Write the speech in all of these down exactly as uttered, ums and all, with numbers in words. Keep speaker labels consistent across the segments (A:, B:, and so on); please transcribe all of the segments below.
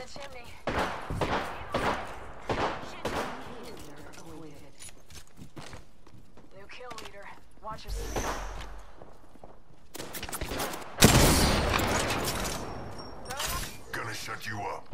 A: the chimney. New kill leader. Watch your step.
B: Gonna shut you up.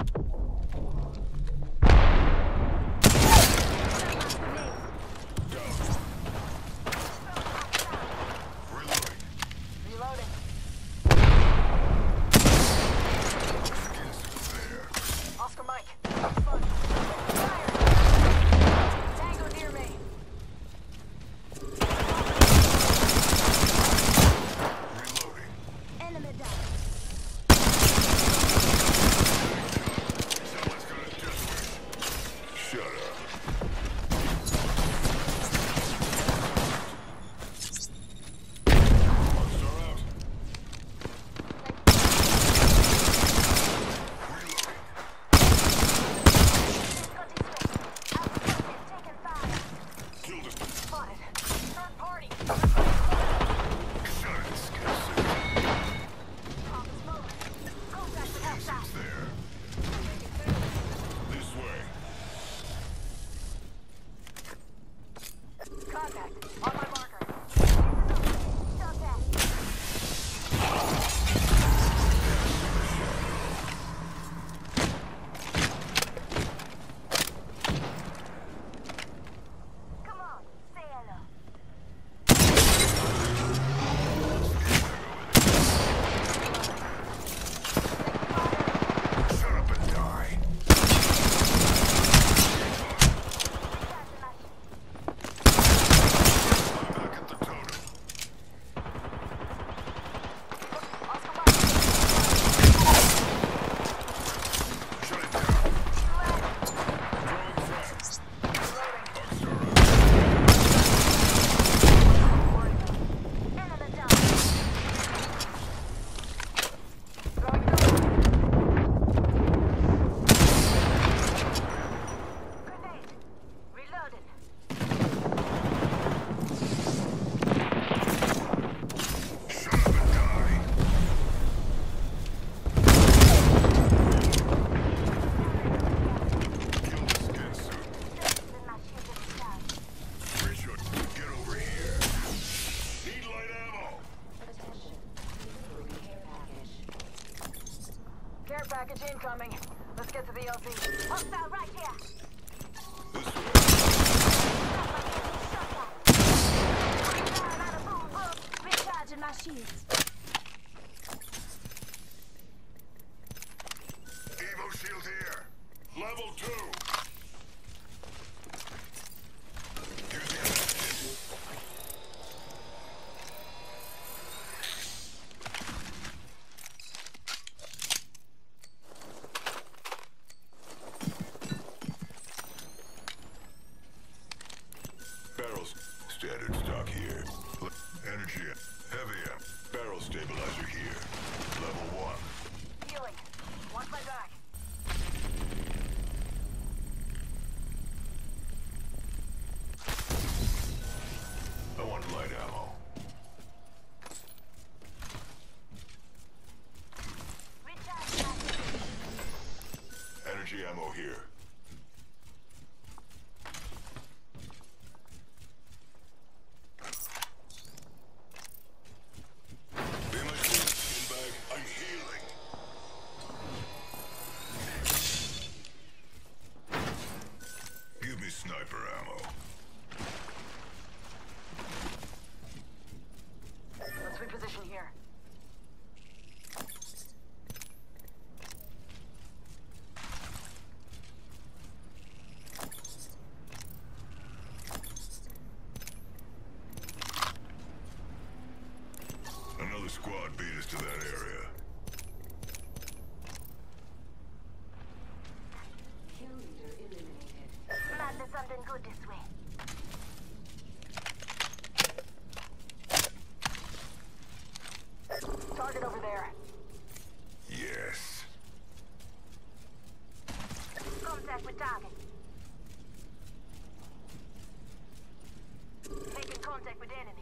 A: Package incoming. Let's get to the L Z. Hostile right here. Recharging my shields.
B: Evo shield here. Level two. Barrels, standard stock here. Energy, heavy amp. Barrel stabilizer here. Level one.
A: Healing. Watch my back.
B: I want light ammo. Energy ammo here. Sniper ammo.
A: Let's reposition here.
B: Another squad beat us to that area.
A: There's something good this way. Target over there.
B: Yes.
A: Contact with target. Making contact with enemy.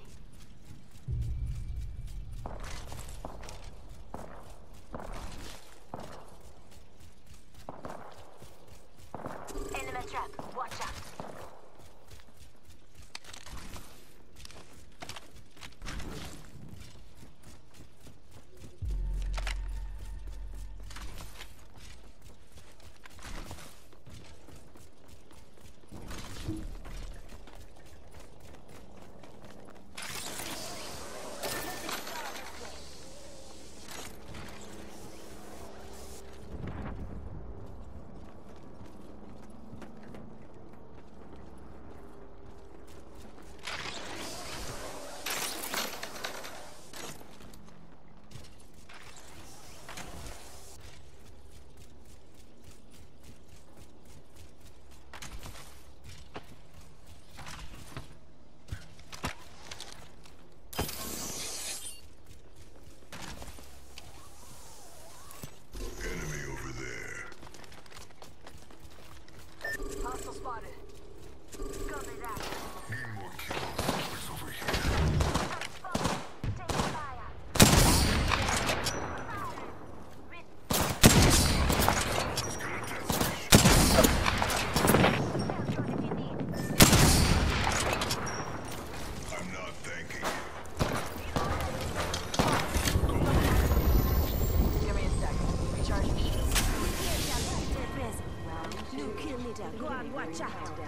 A: squad, watch out.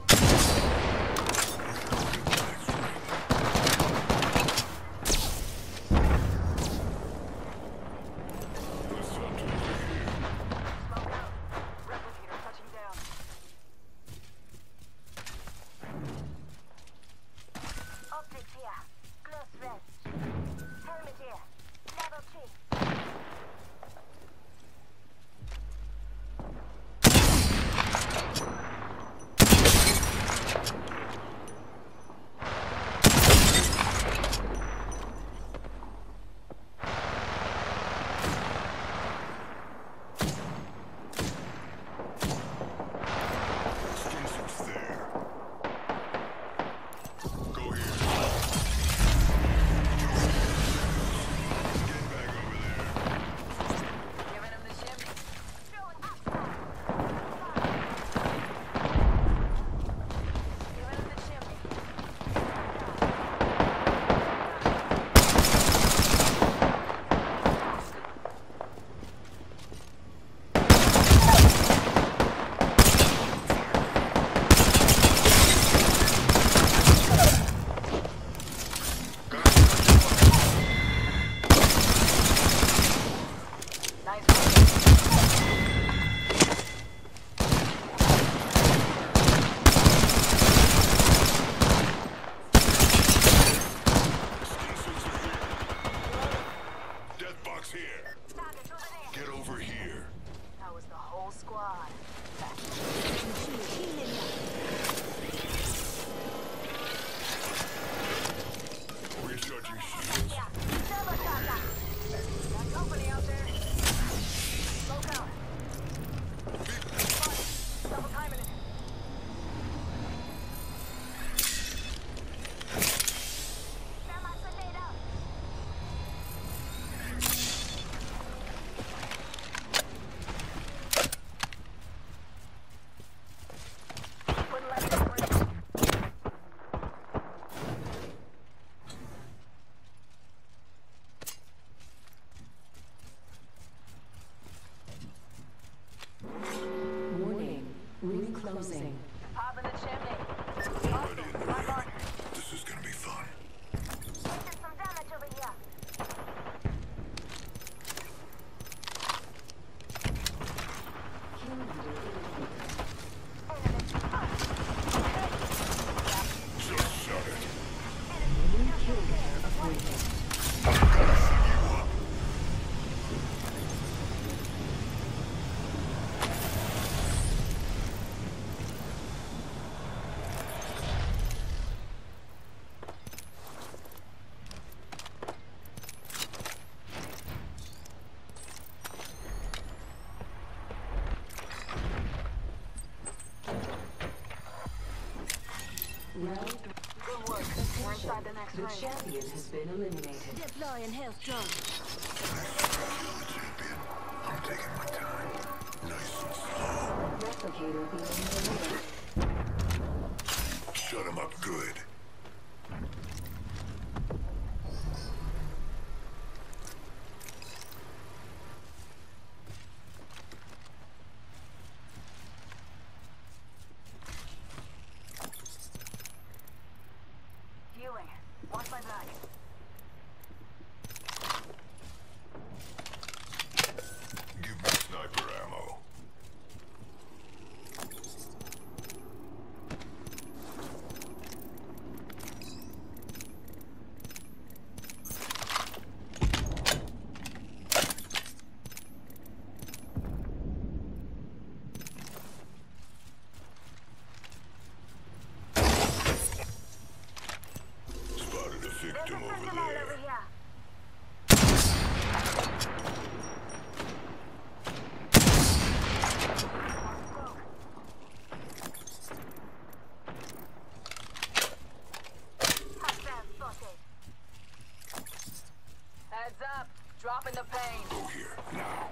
C: Closing.
A: Pop in the chimney.
B: Already in the ring. This is gonna be fun.
A: There's some damage over here.
B: Just shut it.
C: New kill leader appointed.
B: I'm gonna fuck you up.
C: Round
A: Good work. We're inside the next
C: the
A: ring.
C: champion has been eliminated.
A: Deploying health drone.
B: Champion. I'm taking my time. Nice and slow.
C: Replicator being delivered.
B: Shut him up good.
A: Healing. Watch my back.
B: Give me sniper ammo. Spotted a victim over there.
A: Heads up. Dropping the pain.
B: Go here, now.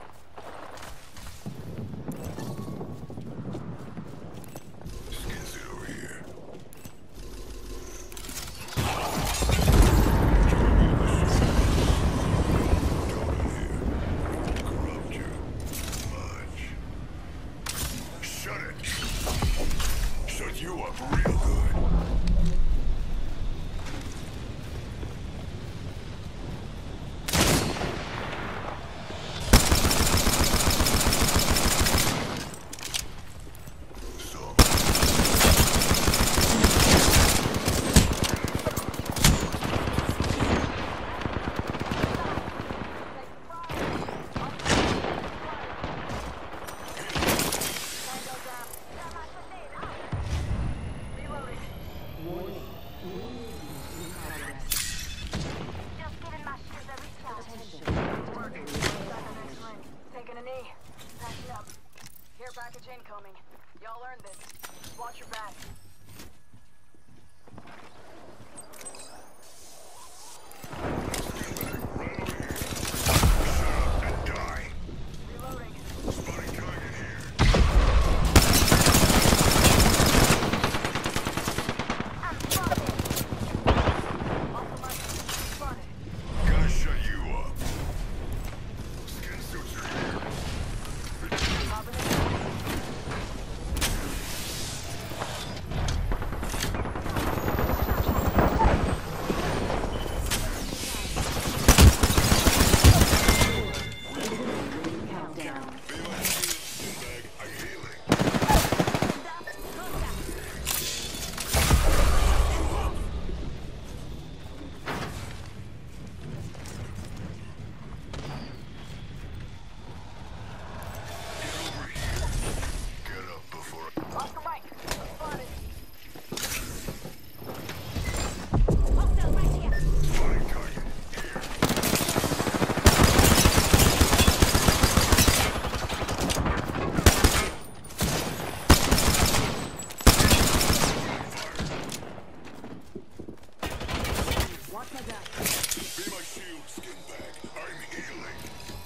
B: Skins it over here. Corrupt you. Much. Shut it.
A: Breach incoming. Y'all earned this. Watch your back. Reloading.
B: Spotting target here.
A: I'm spotted. Off the mic. Spotted.
B: Gonna shut you up. Skin suits are here.
A: Popping it.
C: Countdown.
B: Be my shield, skinbag. I'm healing. Get over here. Get up before I...
A: Off the mic. Spotted.
B: Spotting target here.
A: Watch my back.
B: Be my shield, skinbag. I'm healing.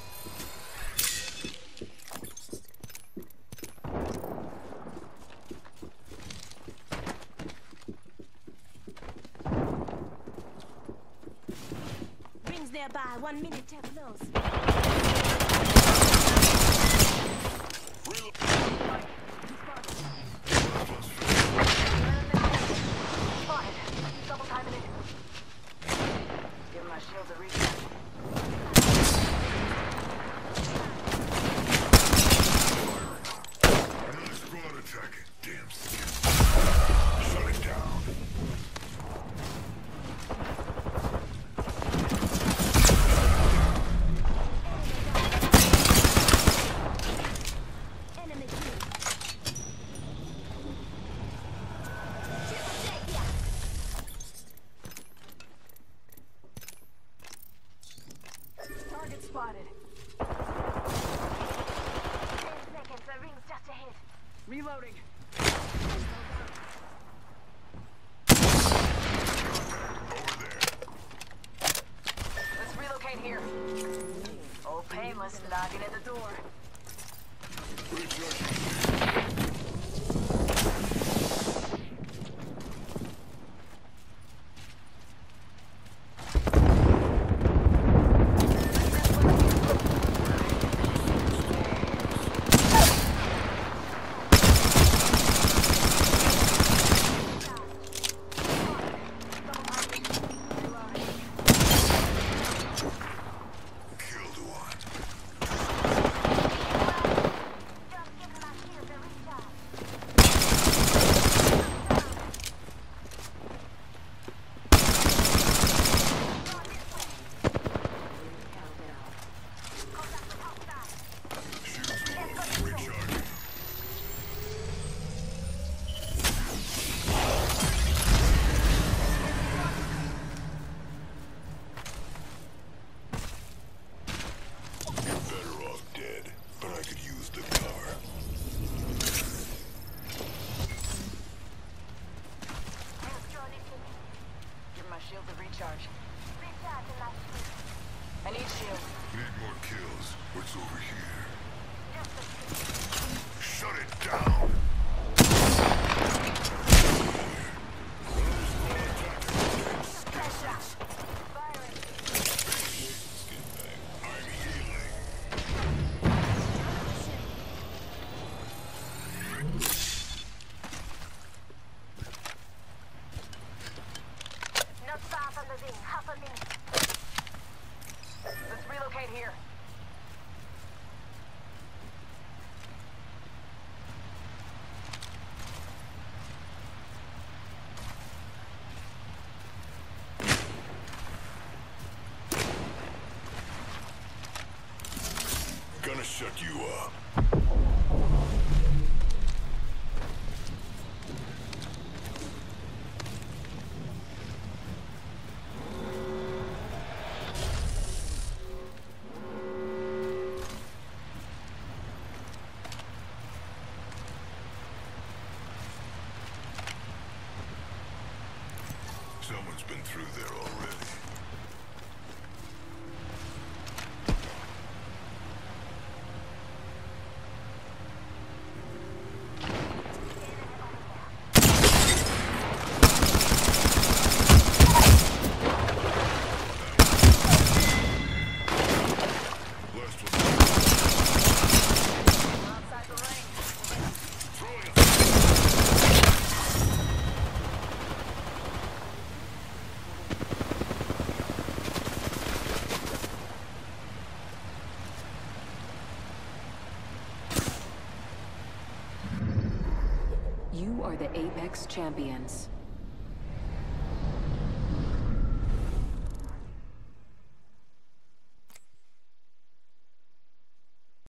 D: Rings nearby. One minute till close.
B: Reload.
A: Spotted. Double timing it. Give my shield a reset.
B: Another squad attacking. Damn skin. Shut it down.
D: Enemy killed.
A: Target spotted.
D: Ten seconds. The ring's just ahead.
A: Reloading.
B: Over there.
A: Let's relocate here. Oh, painless knocking at the door.
B: Recharging. Killed one.
D: Just give my shield a recharge.
C: Countdown.
B: Shields low. Recharging. You're better off dead, but I could use the cover.
A: Give my shield a recharge.
D: Recharge in my shield.
A: I need shield.
B: Need more kills. What's over here?
D: Just a few.
B: Shut it down!
A: Firing.
B: Skinbag, I'm healing.
D: Not far from the ring. Half a minute.
A: Let's relocate here.
B: Gonna shut you up. Someone's been through there already.
C: You are the Apex Champions.